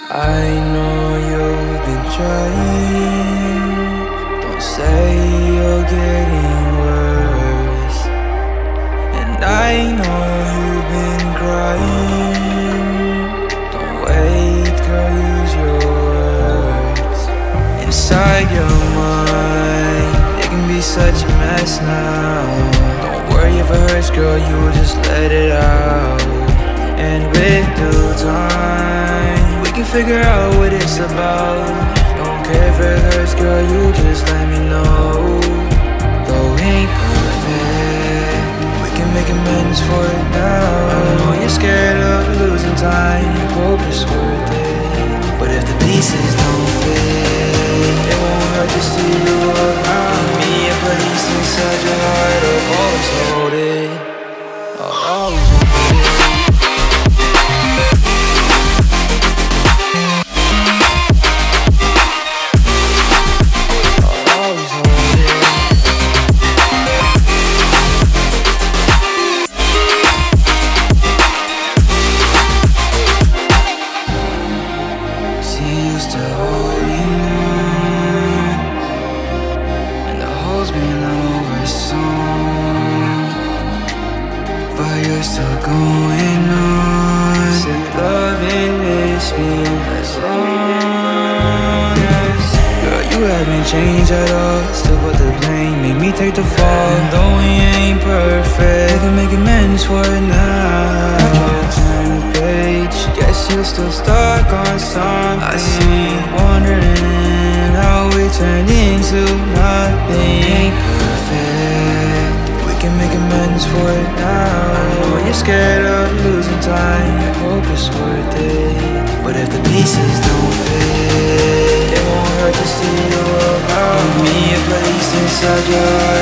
I know you've been trying. Don't say you're getting worse. And I know you've been crying. Don't wait, girl, use your words. Inside your mind, it can be such a mess now. Don't worry if it hurts, girl, you will just let it out. And with due time, we can figure out what it's about. Don't care if it hurts, girl, you just let me know. Though we ain't perfect, we can make amends for it now. I know you're scared of losing time, you hope it's worth it. But if the pieces don't fit, it won't hurt to see you around me. A place inside your heart, I'll always hold it. I'll always hold it. You're still going on. Said loving this me as long as, girl, you haven't changed at all. Still put the blame, made me take the fall. And though we ain't perfect, we can make amends for it now. I can't turn the page, guess you're still stuck on something. I see, wondering how we turned into nothing. Ain't perfect, we can make amends for it now. You're scared of losing time, you hope it's worth it. But if the pieces don't fit, it won't hurt to see you around me. A place inside your heart,